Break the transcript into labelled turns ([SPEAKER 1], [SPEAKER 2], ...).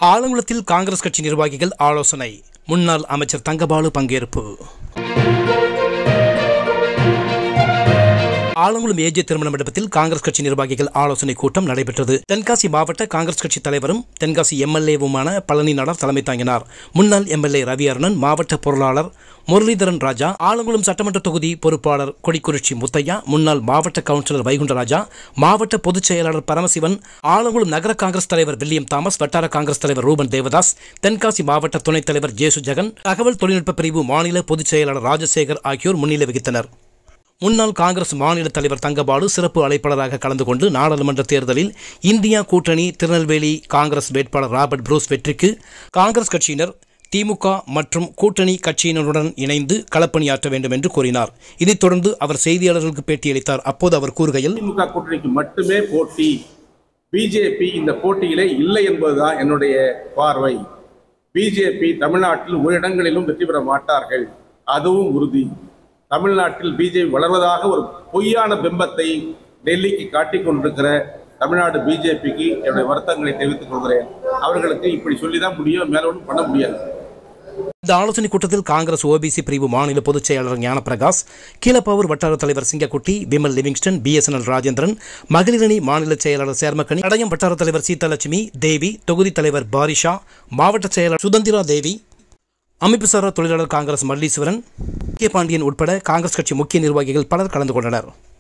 [SPEAKER 1] ஆலங்குளத்தில் காங்கிரஸ் கட்சி நிர்வாகிகள் ஆலோசனை. முன்னாள் அமைச்சர் தங்கபாலு பங்கேற்பு. ஆலங்குளம் ஏஜே திருமண மண்டபத்தில் காங்கிரஸ் கட்சி நிர்வாகிகள் ஆலோசனை கூட்டம் நடைபெற்றது. தென்காசி மாவட்ட காங்கிரஸ் கட்சி தலைவரும் தென்காசி எம்எல்ஏவுமான பழனி நாடார் தலைமை தாங்கினார். முன்னாள் எம்எல்ஏ ரவி அருணன், மாவட்ட பொருளாளர் முரளிதரன் ராஜா, ஆலங்குளம் சட்டமன்ற தொகுதி பொறுப்பாளர் கொடிக்குறிச்சி முத்தையா, முன்னாள் மாவட்ட கவுன்சிலர் வைகுண்டராஜா, மாவட்ட பொதுச் செயலாளர் பரமசிவன், ஆலங்குளம் நகர காங்கிரஸ் தலைவர் வில்லியம் தாமஸ், வட்டார காங்கிரஸ் தலைவர் ரூபன் தேவதாஸ், தென்காசி மாவட்ட துணைத் தலைவர் ஜேசு ஜெகன், தகவல் தொழில்நுட்ப பிரிவு மாநில பொதுச் செயலாளர் ராஜசேகர் ஆகியோர் முன்னிலை வகித்தனர். முன்னாள் காங்கிரஸ் மாநில தலைவர் தங்கபாலு சிறப்பு அழைப்பாளராக கலந்து கொண்டு நாடாளுமன்ற தேர்தலில் இந்தியா கூட்டணி திருநெல்வேலி காங்கிரஸ் வேட்பாளர் ராபர்ட் புரூஸ் வெற்றிக்கு காங்கிரஸ் கட்சியினர் திமுக மற்றும் கூட்டணி கட்சியினருடன் இணைந்து களப்பணியாற்ற வேண்டும் என்று கூறினார். இதைத் தொடர்ந்து அவர் செய்தியாளர்களுக்கு பேட்டியளித்தார். அப்போது அவர் கூறுகையில்,
[SPEAKER 2] திமுக கூட்டணிக்கு மட்டுமே போட்டி, பிஜேபி இந்த போட்டியிலே இல்லை என்பதுதான் என்னுடைய பார்வை. பிஜேபி தமிழ்நாட்டில் ஒரு இடங்களிலும் வெற்றி பெற மாட்டார்கள், அதுவும் உறுதி. தமிழ்நாட்டில் பிஜேபி வளர்வதாக ஒரு பொய்யான பிம்பத்தை டெல்லிக்கு காட்டிக் கொண்டிருக்கிற தமிழ்நாடு பிஜேபிக்கு என்னுடைய வருத்தங்களை தெரிவித்துக் கொள்கிறேன். அவர்களுக்கு இப்படி சொல்லிதான் முடியும், மேல ஒன்றும் பண்ண முடியாது.
[SPEAKER 1] இந்த ஆலோசனை கூட்டத்தில் காங்கிரஸ் ஓபிசி பிரிவு மாநில பொதுச் செயலாளர் ஞானபிரகாஷ், கீழப்பாவூர் வட்டார தலைவர் சிங்கக்குட்டி, விமல் லிவிங்ஸ்டன், பிஎஸ்என்எல் ராஜேந்திரன், மகளிரணி மாநில செயலாளர் சேர்மக்கணி, அடையம் வட்டார தலைவர் சீதாலட்சுமி தேவி, தொகுதி தலைவர் பாரிஷா, மாவட்ட செயலாளர் சுதந்திரா தேவி, அமைப்புசாரா தொழிலாளர் காங்கிரஸ் மல்லீஸ்வரன், கே பாண்டியன் உட்பட காங்கிரஸ் கட்சி முக்கிய நிர்வாகிகள் பலர் கலந்து கொண்டனர்.